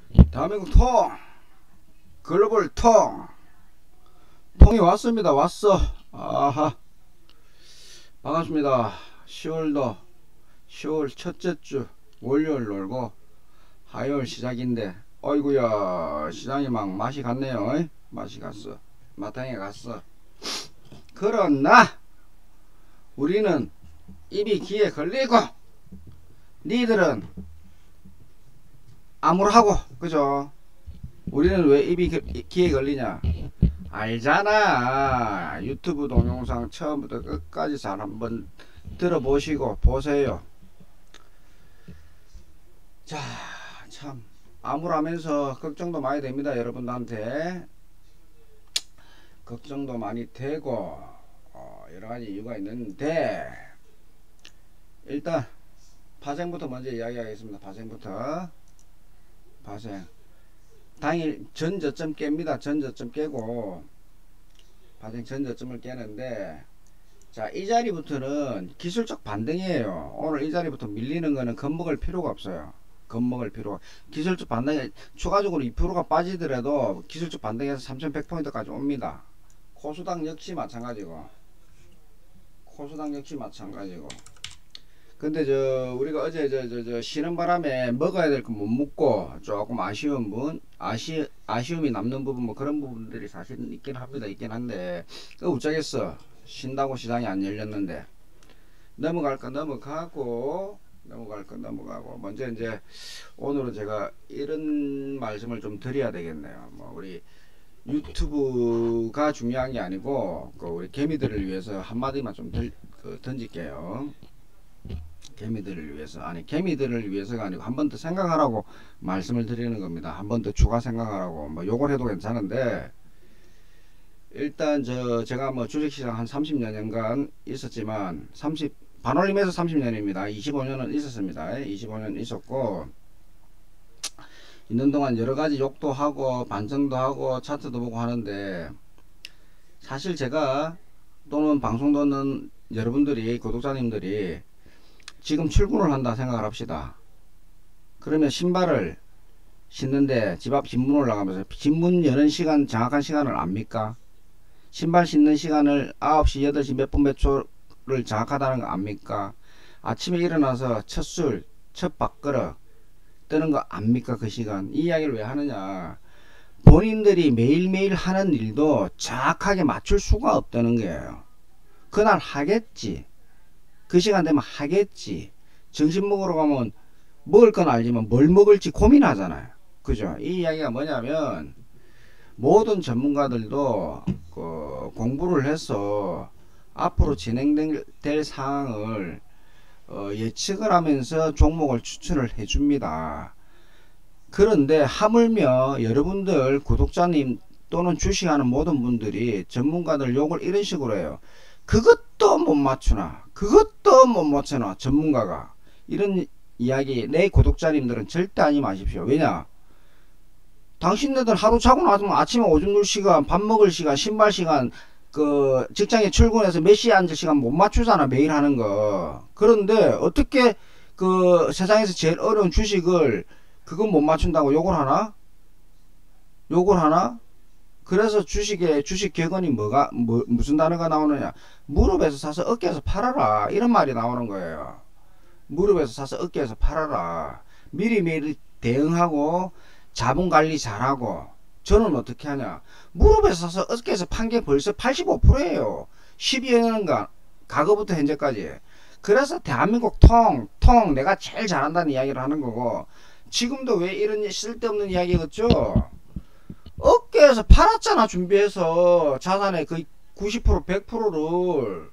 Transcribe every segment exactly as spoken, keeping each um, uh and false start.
대한민국 통 글로벌 통 통이 왔습니다. 왔어. 아하, 반갑습니다. 시월도 시월 첫째 주 월요일 놀고 화요일 시작인데 어이구야, 시장이 막 맛이 갔네요. 이? 맛이 갔어. 마땅히 갔어. 그러나 우리는 입이 귀에 걸리고 니들은 아무렇하고, 그죠? 우리는 왜 입이 귀에 걸리냐? 알잖아. 유튜브 동영상 처음부터 끝까지 잘 한번 들어보시고 보세요. 자, 참 암울하면서 걱정도 많이 됩니다. 여러분들한테 걱정도 많이 되고 어, 여러가지 이유가 있는데, 일단 파생부터 먼저 이야기하겠습니다. 파생부터. 파생 당일 전저점 깹니다. 전저점 깨고 파생 전저점을 깨는데, 자, 이 자리부터는 기술적 반등이에요. 오늘 이 자리부터 밀리는 거는 겁먹을 필요가 없어요. 겁먹을 필요가. 기술적 반등에 추가적으로 이 퍼센트가 빠지더라도 기술적 반등에서 삼천백 포인트까지 옵니다. 코수당 역시 마찬가지고 코수당 역시 마찬가지고 근데 저 우리가 어제 저 저 저 쉬는 바람에 먹어야 될 거 못 먹고 조금 아쉬운 분, 아쉬 아쉬움이 남는 부분, 뭐 그런 부분들이 사실 있긴 합니다. 있긴 한데 그 어쩌겠어. 쉰다고 시장이 안 열렸는데 넘어갈 건 넘어가고 넘어갈 건 넘어가고 먼저 이제 오늘은 제가 이런 말씀을 좀 드려야 되겠네요. 뭐 우리 유튜브가 중요한 게 아니고 그 우리 개미들을 위해서 한마디만 좀 들, 그 던질게요. 개미들을 위해서, 아니 개미들을 위해서가 아니고 한 번 더 생각하라고 말씀을 드리는 겁니다. 한 번 더 추가 생각하라고. 뭐 요걸 해도 괜찮은데, 일단 저 제가 뭐 주식시장 한 삼십 년간 있었지만 삼십 반올림해서 삼십 년입니다. 이십오 년은 있었습니다. 이십오 년 있었고 있는 동안 여러가지 욕도 하고 반성도 하고 차트도 보고 하는데, 사실 제가 또는 방송 듣는 여러분들이, 구독자님들이 지금 출근을 한다 생각을 합시다. 그러면 신발을 신는데 집 앞 진문 올라가면서 진문 여는 시간, 정확한 시간을 압니까? 신발 신는 시간을 아홉 시, 여덟 시 몇 분 몇 초를 정확하다는 거 압니까? 아침에 일어나서 첫 술, 첫 밥그릇 뜨는 거 압니까? 그 시간. 이 이야기를 왜 하느냐? 본인들이 매일매일 하는 일도 정확하게 맞출 수가 없다는 거예요. 그날 하겠지. 그 시간 되면 하겠지. 점심 먹으러 가면 먹을 건 알지만 뭘 먹을지 고민하잖아요. 그죠? 이 이야기가 뭐냐면, 모든 전문가들도 그 공부를 해서 앞으로 진행될 상황을 어 예측을 하면서 종목을 추천을 해줍니다. 그런데 하물며 여러분들 구독자님 또는 주식하는 모든 분들이 전문가들 욕을 이런 식으로 해요. 그것도 못 맞추나, 그것도 못 맞추나, 전문가가. 이런 이야기 내 구독자님들은 절대 하지 마십시오. 왜냐? 당신네들 하루 자고 나면 아침에 오줌 눌 시간, 밥 먹을 시간, 신발 시간, 그 직장에 출근해서 몇 시에 앉을 시간 못 맞추잖아, 매일 하는 거. 그런데 어떻게 그 세상에서 제일 어려운 주식을 그건 못 맞춘다고 욕을 하나? 욕을 하나? 그래서 주식에, 주식 격언이 뭐가, 뭐, 무슨 단어가 나오느냐? 무릎에서 사서 어깨에서 팔아라. 이런 말이 나오는 거예요. 무릎에서 사서 어깨에서 팔아라. 미리미리 대응하고 자본 관리 잘하고. 저는 어떻게 하냐? 무릎에서 사서 어깨에서 판 게 벌써 팔십오 퍼센트예요. 십이 년간, 과거부터 현재까지. 그래서 대한민국 통, 통, 내가 제일 잘한다는 이야기를 하는 거고, 지금도 왜 이런 쓸데없는 이야기겠죠? 어깨에서 팔았잖아. 준비해서 자산의 거의 구십 퍼센트 백 퍼센트를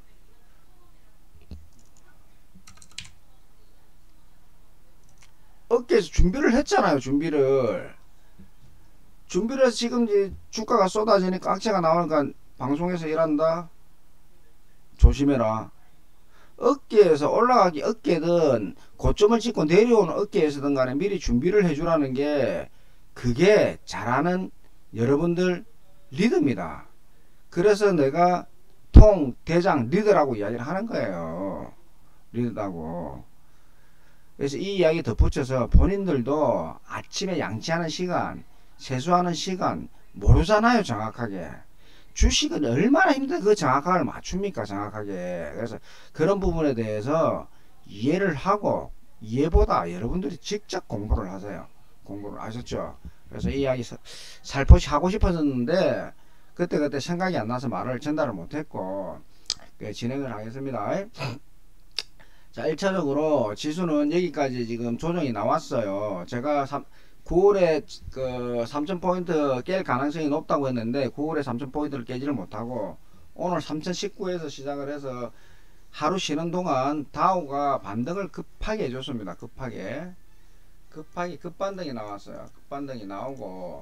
어깨에서 준비를 했잖아요. 준비를 준비를 해서 지금 이제 주가가 쏟아지니까 악재가 나오니까 방송에서 일한다. 조심해라. 어깨에서 올라가기 어깨든 고점을 찍고 내려오는 어깨에서든 간에 미리 준비를 해주라는 게, 그게 잘하는 여러분들 리더입니다. 그래서 내가 통, 대장, 리더라고 이야기를 하는 거예요. 리더라고. 그래서 이 이야기 덧붙여서 본인들도 아침에 양치하는 시간, 세수하는 시간 모르잖아요, 정확하게. 주식은 얼마나 힘든데 그 정확함을 맞춥니까, 정확하게. 그래서 그런 부분에 대해서 이해를 하고, 이해보다 여러분들이 직접 공부를 하세요. 공부를 하셨죠. 그래서 이 이야기 살포시 하고 싶었는데 그때그때 생각이 안 나서 말을 전달을 못했고, 진행을 하겠습니다. 자, 일 차적으로 지수는 여기까지 지금 조정이 나왔어요. 제가 구월에 그 삼천 포인트 깰 가능성이 높다고 했는데 구월에 삼천 포인트를 깨지를 못하고 오늘 삼천십구에서 시작을 해서 하루 쉬는 동안 다우가 반등을 급하게 해줬습니다. 급하게 급하게 급반등이 나왔어요. 급반등이 나오고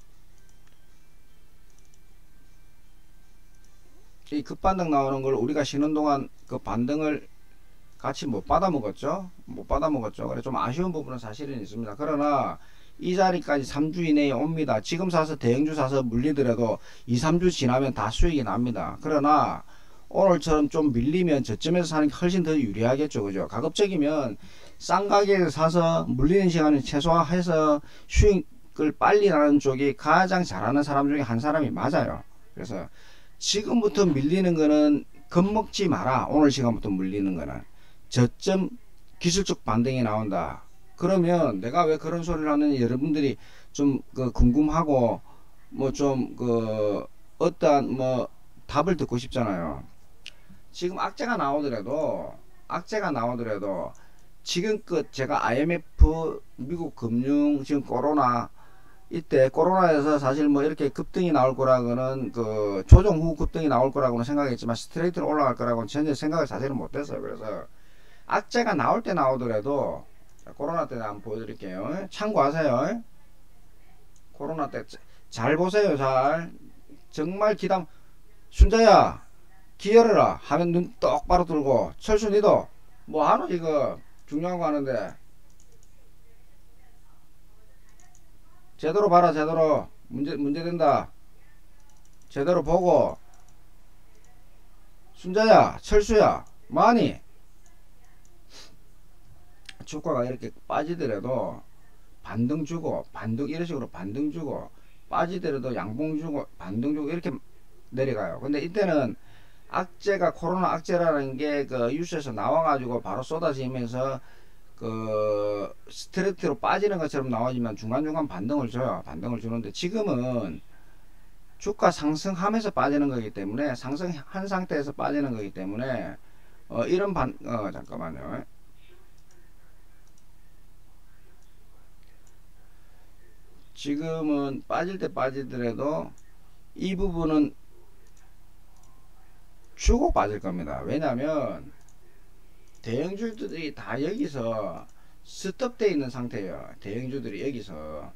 이 급반등 나오는 걸 우리가 쉬는 동안 그 반등을 같이 못 받아 먹었죠. 못 받아 먹었죠. 그래 좀 아쉬운 부분은 사실은 있습니다. 그러나 이 자리까지 삼 주 이내에 옵니다. 지금 사서 대형주 사서 물리더라도 이, 삼 주 지나면 다 수익이 납니다. 그러나 오늘처럼 좀 밀리면 저점에서 사는 게 훨씬 더 유리하겠죠. 그죠? 가급적이면 싼 가격에 사서 물리는 시간을 최소화해서 수익을 빨리 나는 쪽이 가장 잘하는 사람 중에 한 사람이 맞아요. 그래서 지금부터 밀리는 거는 겁먹지 마라. 오늘 시간부터 물리는 거는 저점 기술적 반등이 나온다. 그러면 내가 왜 그런 소리를 하느니 여러분들이 좀 그 궁금하고 뭐 좀 그 어떠한 뭐 답을 듣고 싶잖아요. 지금 악재가 나오더라도 악재가 나오더라도 지금껏 제가 아이엠에프 미국 금융 지금 코로나 이때 코로나에서 사실 뭐 이렇게 급등이 나올 거라고는 그 조정 후 급등이 나올 거라고는 생각했지만 스트레이트로 올라갈 거라고는 전혀 생각을 사실은 못했어요. 그래서 악재가 나올 때 나오더라도 자, 코로나 때 한번 보여드릴게요. 참고하세요. 코로나 때 잘 보세요. 잘 정말 기담 순자야 기어려라 하면 눈 똑바로 들고 철수 니도 뭐 하노 이거 중요한 거 하는데 제대로 봐라. 제대로 문제 문제된다. 제대로 보고 순자야 철수야 많이 주가가 이렇게 빠지더라도 반등 주고 반등 이런 식으로 반등 주고 빠지더라도 양봉 주고 반등 주고 이렇게 내려가요. 근데 이때는 악재가 코로나 악재라는 게 그 뉴스에서 나와가지고 바로 쏟아지면서 그 스트레이트로 빠지는 것처럼 나오지만 중간중간 반등을 줘요. 반등을 주는데 지금은 주가 상승하면서 빠지는 거기 때문에 상승한 상태에서 빠지는 거기 때문에 어 이런 반 어 잠깐만요. 지금은 빠질 때 빠지더라도 이 부분은 주고 빠질 겁니다. 왜냐하면 대형주들이 다 여기서 스톱되어 있는 상태예요. 대형주들이 여기서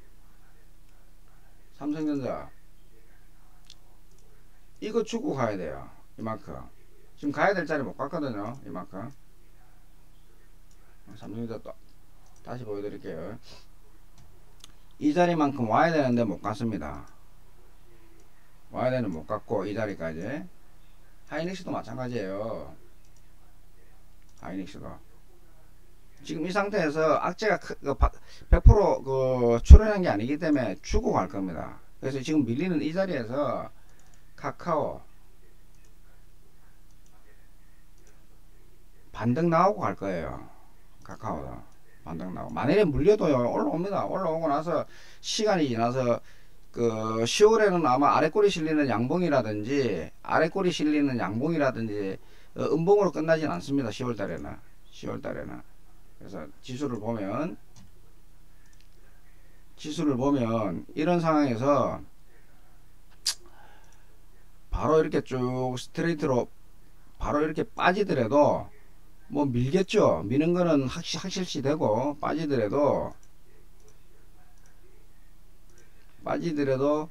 삼성전자 이거 주고 가야 돼요. 이만큼 지금 가야 될 자리 못 갔거든요. 이만큼 삼성전자 또 다시 보여드릴게요. 이 자리만큼 와야 되는데 못 갔습니다. 와야 되는 못 갔고 이 자리까지. 하이닉스도 마찬가지예요. 하이닉스도 지금 이 상태에서 악재가 백 퍼센트 그 출현한 게 아니기 때문에 주고 갈 겁니다. 그래서 지금 밀리는 이 자리에서 카카오 반등 나오고 갈 거예요. 카카오도 반등 나오고 만일에 물려도요 올라옵니다. 올라오고 나서 시간이 지나서 그 시월에는 아마 아래 꼬리 실리는 양봉이라든지 아래 꼬리 실리는 양봉이라든지 어, 음봉으로 끝나진 않습니다. 시월 달에는 시월 달에는 그래서 지수를 보면 지수를 보면 이런 상황에서 바로 이렇게 쭉 스트레이트로 바로 이렇게 빠지더라도 뭐 밀겠죠. 미는 거는 확실, 확실시 되고 빠지더라도 빠지더라도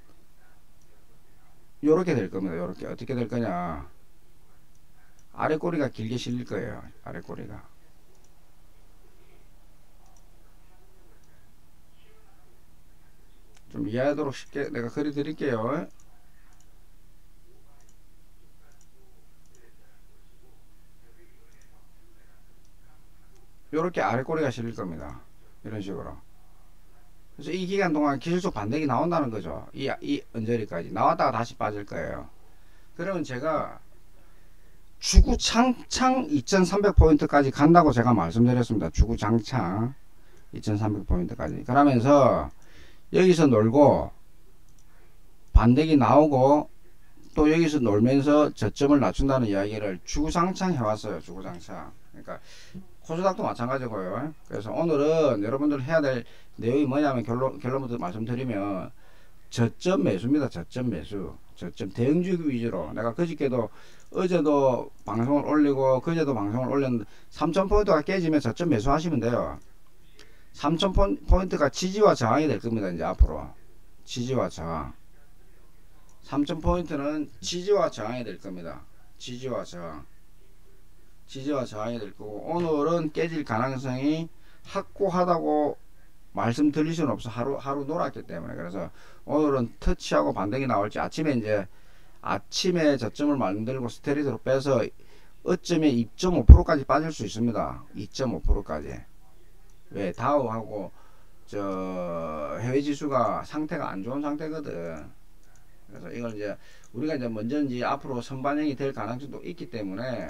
요렇게 될 겁니다. 요렇게 어떻게 될 거냐 아래 꼬리가 길게 실릴 거예요. 아래 꼬리가 좀 이해하도록 쉽게 내가 그려 드릴게요. 요렇게 아래 꼬리가 실릴 겁니다. 이런 식으로. 그래서 이 기간 동안 기술적 반등이 나온다는 거죠. 이, 이 언저리까지 나왔다가 다시 빠질 거예요. 그러면 제가 주구장창 이천삼백 포인트까지 간다고 제가 말씀드렸습니다. 주구장창 이천삼백 포인트까지. 그러면서 여기서 놀고 반등이 나오고 또 여기서 놀면서 저점을 낮춘다는 이야기를 주구장창 해왔어요. 주구장창. 그러니까 코스닥도 마찬가지고요. 그래서 오늘은 여러분들 해야 될 내용이 뭐냐면 결론, 결론부터 말씀드리면 저점 매수입니다. 저점 매수. 저점 대응주기 위주로. 내가 그저께도 어제도 방송을 올리고 그제도 방송을 올렸는데 삼천 포인트가 깨지면 저점 매수하시면 돼요. 삼천 포인트가 지지와 저항이 될 겁니다. 이제 앞으로 지지와 저항. 삼천 포인트는 지지와 저항이 될 겁니다. 지지와 저항. 지지와 저항이 될 거고 오늘은 깨질 가능성이 확고하다고 말씀드릴 수는 없어. 하루 하루 놀았기 때문에. 그래서 오늘은 터치하고 반등이 나올지 아침에 이제 아침에 저점을 만들고 스테리드로 빼서 어쩌면 이 점 오 퍼센트까지 빠질 수 있습니다. 이 점 오 퍼센트까지. 왜 다우하고 저 해외 지수가 상태가 안 좋은 상태거든. 그래서 이걸 이제 우리가 이제 먼저인지 앞으로 선반영이 될 가능성도 있기 때문에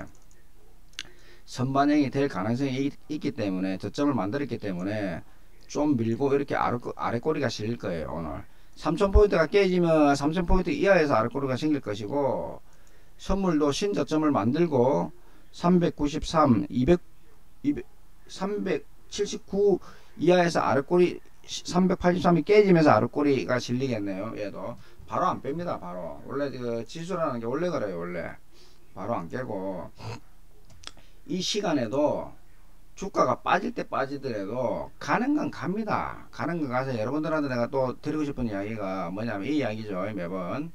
선반영이 될 가능성이 있, 있기 때문에 저점을 만들었기 때문에 좀 밀고 이렇게 아래, 아래꼬리가 실릴 거예요. 오늘 삼천 포인트가 깨지면 삼천 포인트 이하에서 아래꼬리가 생길 것이고 선물도 신저점을 만들고 삼백구십삼, 이백, 이백, 삼백칠십구 이하에서 아래꼬리 삼백팔십삼이 깨지면서 아래꼬리가 실리겠네요. 얘도 바로 안 뺍니다. 바로 원래 그 지수라는 게 원래 그래요. 원래 바로 안 깨고 이 시간에도 주가가 빠질 때 빠지더라도 가는 건 갑니다. 가는 건 가서 여러분들한테 내가 또 드리고 싶은 이야기가 뭐냐면 이 이야기죠. 매번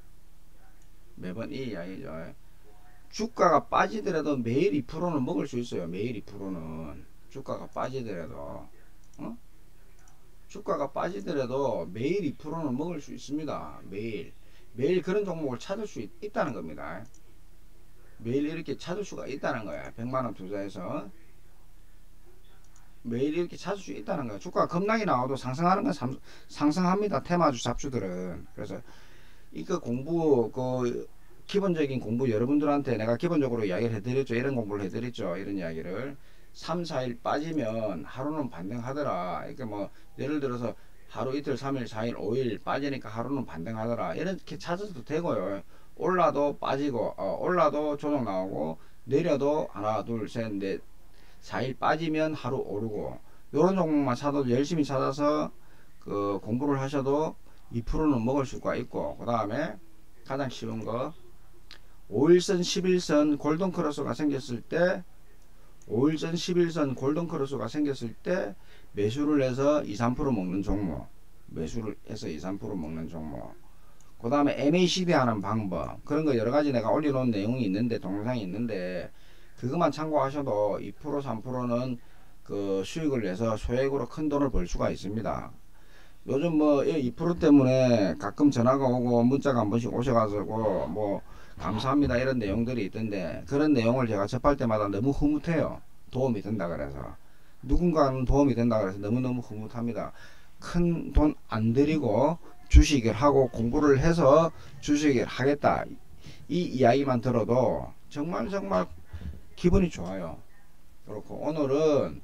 매번 이 이야기죠. 주가가 빠지더라도 매일 이 퍼센트는 먹을 수 있어요. 매일 이 퍼센트는 주가가 빠지더라도 어? 주가가 빠지더라도 매일 이 퍼센트는 먹을 수 있습니다. 매일 매일 그런 종목을 찾을 수 있, 있다는 겁니다. 매일 이렇게 찾을 수가 있다는 거야. 백만원 투자해서 매일 이렇게 찾을 수 있다는 거야. 주가가 급락이 나와도 상승하는 건 상, 상승합니다. 테마주 잡주들은. 그래서 이거 공부 그 기본적인 공부 여러분들한테 내가 기본적으로 이야기를 해드렸죠. 이런 공부를 해드렸죠. 이런 이야기를 삼, 사일 빠지면 하루는 반등하더라. 그러니까 뭐 예를 들어서 하루 이틀, 삼일, 사일, 오일 빠지니까 하루는 반등하더라. 이렇게 찾아도 되고요. 올라도 빠지고 어, 올라도 조정 나오고 내려도 하나 둘 셋 넷 사일 빠지면 하루 오르고 요런 종목만 찾아도 열심히 찾아서 그 공부를 하셔도 이 퍼센트는 먹을 수가 있고 그 다음에 가장 쉬운 거 오일선 십일선 골든크로스가 생겼을 때 오일선 십일선 골든크로스가 생겼을 때 매수를 해서 이, 삼 퍼센트 먹는 종목 매수를 해서 이, 삼 퍼센트 먹는 종목 그 다음에 엠에이시디 하는 방법 그런 거 여러가지 내가 올려놓은 내용이 있는데 동영상이 있는데 그것만 참고하셔도 이 퍼센트 삼 퍼센트는 그 수익을 내서 소액으로 큰 돈을 벌 수가 있습니다. 요즘 뭐 이 퍼센트 때문에 가끔 전화가 오고 문자가 한 번씩 오셔가지고 뭐 감사합니다 이런 내용들이 있던데 그런 내용을 제가 접할 때마다 너무 흐뭇해요. 도움이 된다 그래서 누군가는 도움이 된다 그래서 너무너무 흐뭇합니다. 큰 돈 안 들이고 주식을 하고 공부를 해서 주식을 하겠다 이 이야기만 들어도 정말 정말 기분이 좋아요. 그렇고 오늘은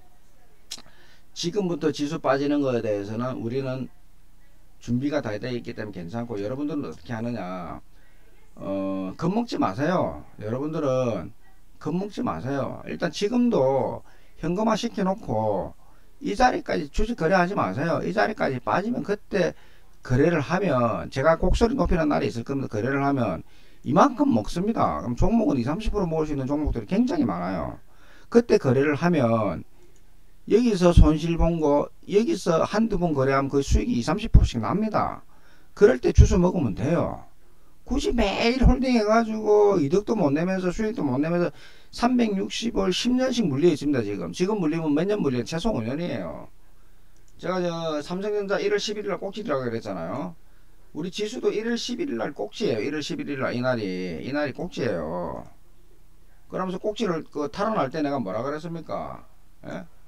지금부터 지수 빠지는 거에 대해서는 우리는 준비가 다 되어 있기 때문에 괜찮고 여러분들은 어떻게 하느냐 어, 겁먹지 마세요. 여러분들은 겁먹지 마세요. 일단 지금도 현금화 시켜 놓고 이 자리까지 주식 거래하지 마세요. 이 자리까지 빠지면 그때 거래를 하면 제가 곡소리 높이는 날이 있을 겁니다. 거래를 하면 이만큼 먹습니다. 그럼 종목은 이십, 삼십 퍼센트 먹을 수 있는 종목들이 굉장히 많아요. 그때 거래를 하면 여기서 손실 본 거 여기서 한두 번 거래하면 그 수익이 이십, 삼십 퍼센트씩 납니다. 그럴 때 주워 먹으면 돼요. 굳이 매일 홀딩 해가지고 이득도 못 내면서 수익도 못 내면서 삼백육십을 십 년씩 물려 있습니다. 지금 지금 물리면 몇 년 물려? 최소 오 년이에요. 제가 저 삼성전자 일월 십일일 꼭지라고 그랬잖아요. 우리 지수도 일월 십일일 꼭지예요. 일월 십일일 이날이 이날이 꼭지예요. 그러면서 꼭지를 그 탈환할 때 내가 뭐라 그랬습니까? 예?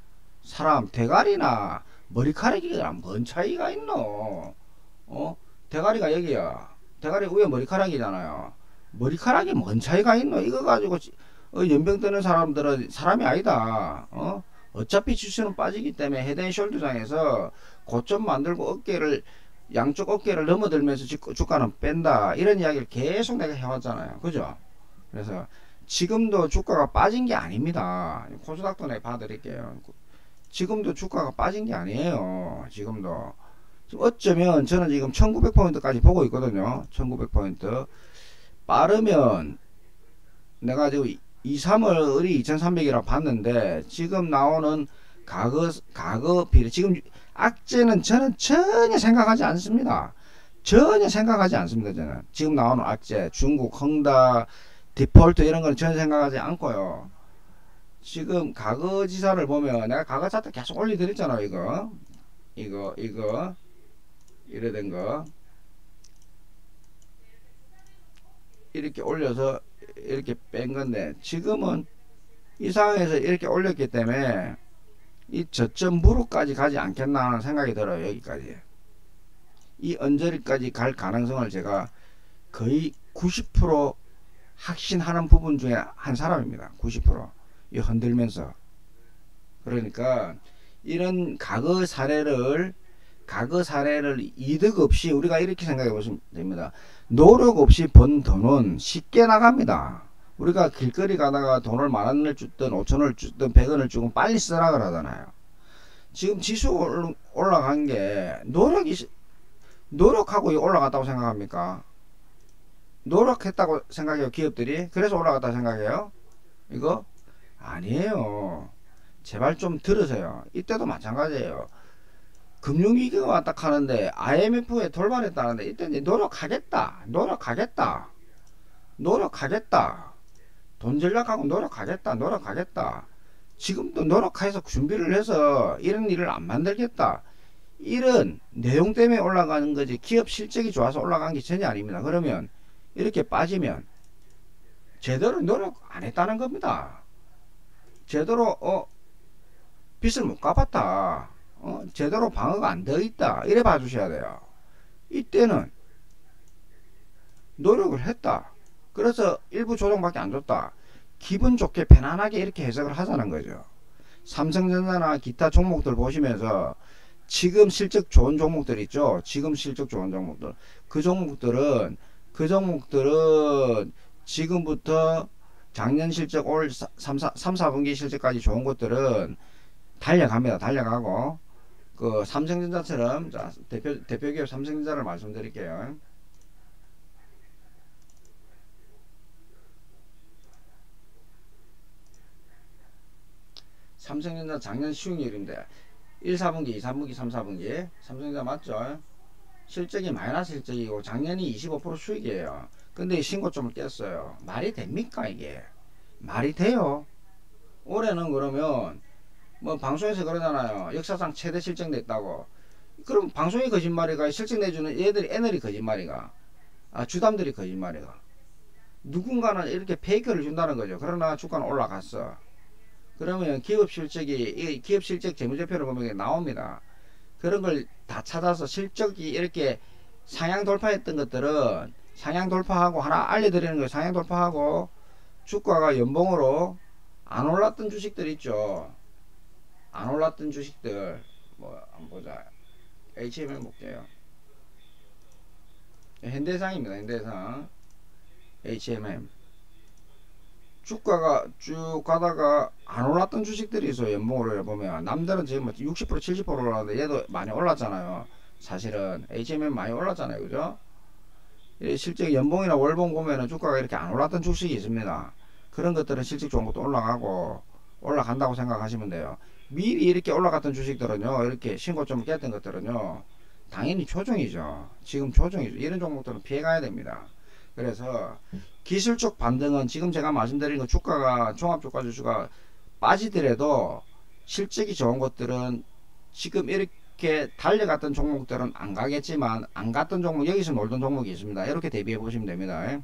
사람 대가리나 머리카락이랑 뭔 차이가 있노? 어? 대가리가 여기야. 대가리 위에 머리카락이잖아요. 머리카락이 뭔 차이가 있노? 이거 가지고 어, 연병 뜨는 사람들은 사람이 아니다. 어? 어차피 지수는 빠지기 때문에 헤드앤숄더장에서 고점 만들고 어깨를 양쪽 어깨를 넘어들면서 주가는 뺀다. 이런 이야기를 계속 내가 해왔잖아요. 그죠? 그래서 지금도 주가가 빠진 게 아닙니다. 코스닥도 내가 봐드릴게요. 지금도 주가가 빠진 게 아니에요. 지금도. 지금 어쩌면 저는 지금 천구백 포인트까지 보고 있거든요. 천구백 포인트. 빠르면 내가 지금 이, 삼월이 이천삼백이라고 봤는데 지금 나오는 과거, 과거 비례. 지금 악재는 저는 전혀 생각하지 않습니다. 전혀 생각하지 않습니다. 저는. 지금 나오는 악재, 중국, 헝다, 디폴트 이런 거는 전혀 생각하지 않고요. 지금 과거 지사를 보면 내가 과거 차트 계속 올려드렸잖아요. 이거 이거 이거 이래 된 거 이렇게 올려서 이렇게 뺀 건데 지금은 이 상황에서 이렇게 올렸기 때문에 이 저점 무릎까지 가지 않겠나 하는 생각이 들어요. 여기까지 이 언저리까지 갈 가능성을 제가 거의 구십 퍼센트 확신하는 부분 중에 한 사람입니다. 구십 퍼센트 이 흔들면서. 그러니까 이런 과거 사례를 과거 사례를 이득 없이 우리가 이렇게 생각해 보시면 됩니다. 노력 없이 번 돈은 쉽게 나갑니다. 우리가 길거리 가다가 돈을 만 원을 줬든 오천 원을 줬든 백 원을 주고 빨리 쓰라 그러잖아요. 지금 지수 올라간 게 노력이 노력하고 올라갔다고 생각합니까? 노력했다고 생각해요. 기업들이. 그래서 올라갔다고 생각해요. 이거 아니에요. 제발 좀 들으세요. 이때도 마찬가지예요. 금융위기가 왔다 하는데 아이엠에프에 돌발했다는데 이때 노력하겠다. 노력하겠다. 노력하겠다. 돈 전략하고 노력하겠다. 노력하겠다. 지금도 노력해서 준비를 해서 이런 일을 안 만들겠다. 이런 내용 때문에 올라가는 거지 기업 실적이 좋아서 올라간 게 전혀 아닙니다. 그러면 이렇게 빠지면 제대로 노력 안 했다는 겁니다. 제대로 어 빚을 못 갚았다. 어, 제대로 방어가 안 되어 있다. 이래 봐주셔야 돼요. 이때는 노력을 했다. 그래서 일부 조정밖에 안 줬다. 기분 좋게 편안하게 이렇게 해석을 하자는 거죠. 삼성전자나 기타 종목들 보시면서 지금 실적 좋은 종목들 있죠. 지금 실적 좋은 종목들. 그 종목들은 그 종목들은 지금부터 작년 실적 올 삼, 사 분기 실적까지 좋은 것들은 달려갑니다. 달려가고 그 삼성전자처럼 자, 대표 대표기업 삼성전자를 말씀드릴게요. 삼성전자 작년 시흥률인데 일, 사 분기, 이, 삼 분기, 삼, 사 분기 삼성전자 맞죠? 실적이 마이너스 실적이고 작년이 이십오 퍼센트 수익이에요. 근데 신고점을 깼어요. 말이 됩니까 이게? 말이 돼요? 올해는 그러면 뭐 방송에서 그러잖아요. 역사상 최대 실적 냈다고. 그럼 방송이 거짓말이가 실적 내주는 얘들이 애널이 거짓말이가 아 주담들이 거짓말이가 누군가는 이렇게 페이크를 준다는 거죠. 그러나 주가는 올라갔어. 그러면 기업 실적이 기업 실적 재무제표를 보면 나옵니다. 그런 걸 다 찾아서 실적이 이렇게 상향 돌파했던 것들은 상향 돌파하고 하나 알려드리는 거예요. 상향 돌파하고 주가가 연봉으로 안 올랐던 주식들 있죠. 안 올랐던 주식들 뭐 한번 보자. 에이치엠엘 볼게요. 현대해상입니다. 현대해상 에이치엠엠 주가가 쭉 가다가 안 올랐던 주식들이 있어요. 연봉으로 보면 남들은 지금 육십 퍼센트 칠십 퍼센트 올랐는데 얘도 많이 올랐잖아요. 사실은 에이치엠엠 많이 올랐잖아요. 그죠? 실제 연봉이나 월봉 보면은 주가가 이렇게 안 올랐던 주식이 있습니다. 그런 것들은 실적 좋은 것도 올라가고 올라간다고 생각하시면 돼요. 미리 이렇게 올라갔던 주식들은요, 이렇게 신고점을 깼던 것들은요, 당연히 조정이죠. 지금 조정이죠. 이런 종목들은 피해가야 됩니다. 그래서 기술적 반등은 지금 제가 말씀드린 거 주가가 종합주가 지수가 빠지더라도 실적이 좋은 것들은 지금 이렇게 달려갔던 종목들은 안 가겠지만 안 갔던 종목, 여기서 놀던 종목이 있습니다. 이렇게 대비해 보시면 됩니다.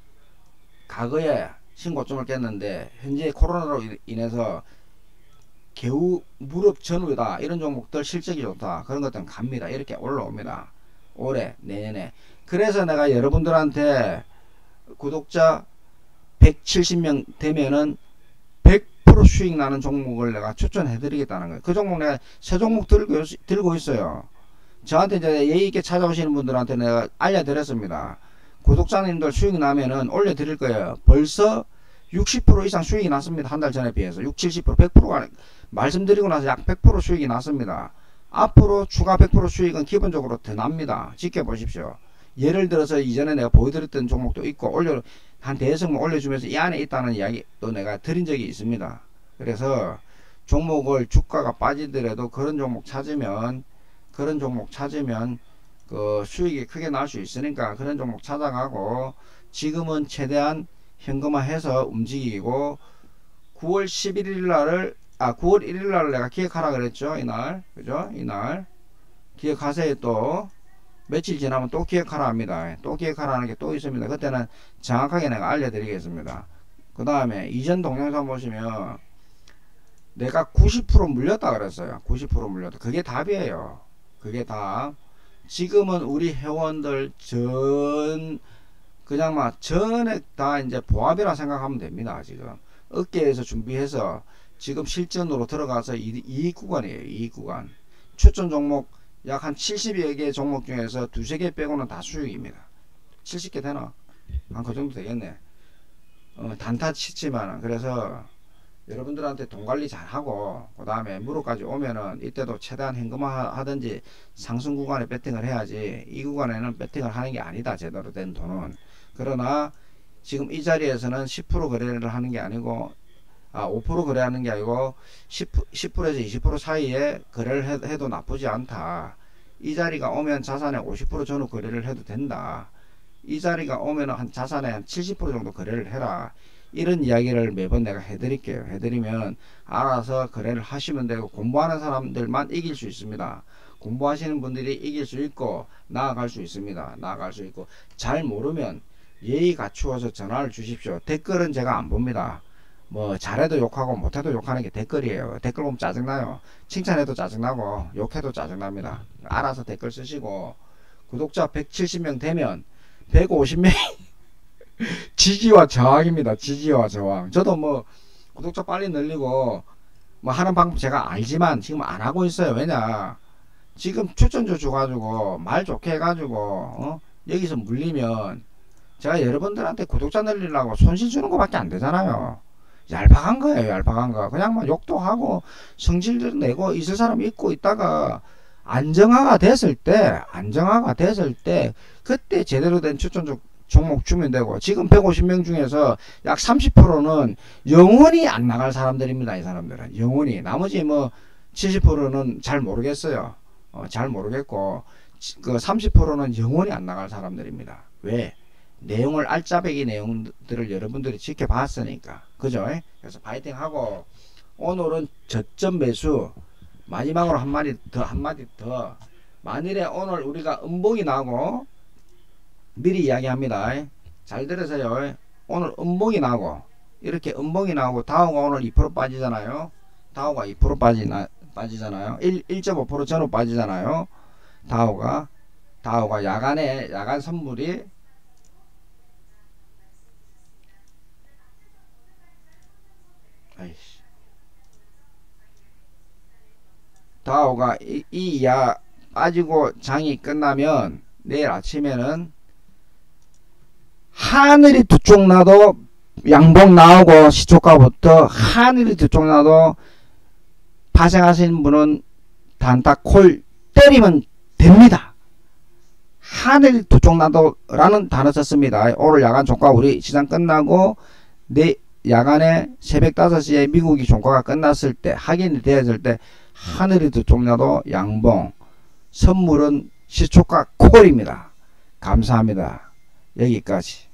과거에 신고점을 깼는데 현재 코로나로 인해서 개우 무릎 전후다 이런 종목들 실적이 좋다 그런 것들은 갑니다. 이렇게 올라옵니다. 올해 내년에. 그래서 내가 여러분들한테 구독자 백칠십 명 되면은 백 퍼센트 수익 나는 종목을 내가 추천해 드리겠다는 거예요. 그 종목 내가 새 종목 들고, 들고 있어요. 저한테 이제 예의 있게 찾아오시는 분들한테 내가 알려드렸습니다. 구독자님들 수익 나면은 올려드릴 거예요. 벌써 육십 퍼센트 이상 수익이 났습니다. 한 달 전에 비해서 육십, 칠십 퍼센트, 백 퍼센트가 말씀드리고 나서 약 백 퍼센트 수익이 났습니다. 앞으로 추가 백 퍼센트 수익은 기본적으로 더 납니다. 지켜보십시오. 예를 들어서 이전에 내가 보여드렸던 종목도 있고 올려 한 대여섯 올려주면서 이 안에 있다는 이야기도 내가 드린 적이 있습니다. 그래서 종목을 주가가 빠지더라도 그런 종목 찾으면 그런 종목 찾으면 그 수익이 크게 날 수 있으니까 그런 종목 찾아가고 지금은 최대한 현금화해서 움직이고 구월 십일일 날을 아 구월 일일 날을 내가 기억하라 그랬죠. 이날 그죠? 이날 기억하세요. 또 며칠 지나면 또 기억하라 합니다. 또 기억하라는 게 또 있습니다. 그때는 정확하게 내가 알려드리겠습니다. 그 다음에 이전 동영상 보시면 내가 구십 퍼센트 물렸다 그랬어요. 구십 퍼센트 물렸다. 그게 답이에요. 그게 답. 지금은 우리 회원들 전 그냥 막 전액 다 이제 보합이라 생각하면 됩니다. 지금 어깨에서 준비해서 지금 실전으로 들어가서 이익 구간이에요. 이익 구간. 추천 종목 약 한 칠십여 개 종목 중에서 두세 개 빼고는 다 수익입니다. 칠십 개 되나? 한 그 정도 되겠네. 어, 단타 치지만 그래서 여러분들한테 돈 관리 잘하고 그 다음에 무릎까지 오면은 이때도 최대한 현금화 하든지 상승 구간에 배팅을 해야지 이 구간에는 배팅을 하는 게 아니다. 제대로 된 돈은. 그러나 지금 이 자리에서는 십 퍼센트 거래를 하는 게 아니고 아 오 퍼센트 거래하는 게 아니고 십 퍼센트에서 이십 퍼센트 사이에 거래를 해, 해도 나쁘지 않다. 이 자리가 오면 자산의 오십 퍼센트 전후 거래를 해도 된다. 이 자리가 오면 한 자산의 한 칠십 퍼센트 정도 거래를 해라. 이런 이야기를 매번 내가 해드릴게요. 해드리면 알아서 거래를 하시면 되고 공부하는 사람들만 이길 수 있습니다. 공부하시는 분들이 이길 수 있고 나아갈 수 있습니다. 나아갈 수 있고 잘 모르면 예의 갖추어서 전화를 주십시오. 댓글은 제가 안 봅니다. 뭐 잘해도 욕하고 못해도 욕하는 게 댓글이에요. 댓글 보면 짜증나요. 칭찬해도 짜증나고 욕해도 짜증납니다. 알아서 댓글 쓰시고 구독자 백칠십 명 되면 백오십 명 지지와 저항입니다. 지지와 저항. 저도 뭐 구독자 빨리 늘리고 뭐 하는 방법 제가 알지만 지금 안 하고 있어요. 왜냐 지금 추천주 줘가지고 말 좋게 해가지고 어? 여기서 물리면 제가 여러분들한테 구독자 늘리려고 손실 주는 것밖에 안 되잖아요. 얄팍한 거예요. 얄팍한 거. 그냥 막 욕도 하고 성질도 내고 있을 사람 있고 있다가 안정화가 됐을 때 안정화가 됐을 때 그때 제대로 된 추천주 종목 주면 되고 지금 백오십 명 중에서 약 삼십 퍼센트는 영원히 안 나갈 사람들입니다. 이 사람들은 영원히. 나머지 뭐 칠십 퍼센트는 잘 모르겠어요. 어, 잘 모르겠고 그 삼십 퍼센트는 영원히 안 나갈 사람들입니다. 왜? 내용을 알짜배기 내용들을 여러분들이 지켜봤으니까 그죠? 그래서 파이팅 하고 오늘은 저점 매수 마지막으로 한마디 더 한마디 더 만일에 오늘 우리가 음봉이 나고 미리 이야기합니다. 잘 들으세요. 오늘 음봉이 나고 이렇게 음봉이 나고 다우가 오늘 이 퍼센트 빠지잖아요. 다우가 이 퍼센트 빠지나, 빠지잖아요. 일 점 오 퍼센트 전후 빠지잖아요. 다우가 다우가 야간에 야간 선물이 아이씨. 다우가 이, 이 야 빠지고 장이 끝나면 내일 아침에는 하늘이 두 쪽 나도 양봉 나오고 시초가부터 하늘이 두 쪽 나도 파생하시는 분은 단타 콜 때리면 됩니다. 하늘이 두 쪽 나도 라는 단어 썼습니다. 오늘 야간 종가 우리 시장 끝나고 내 야간에 새벽 다섯 시에 미국이 종가가 끝났을 때 확인이 되었을 때 하늘이 두 쪽 나도 양봉 선물은 시초가 콜입니다. 감사합니다. 여기까지.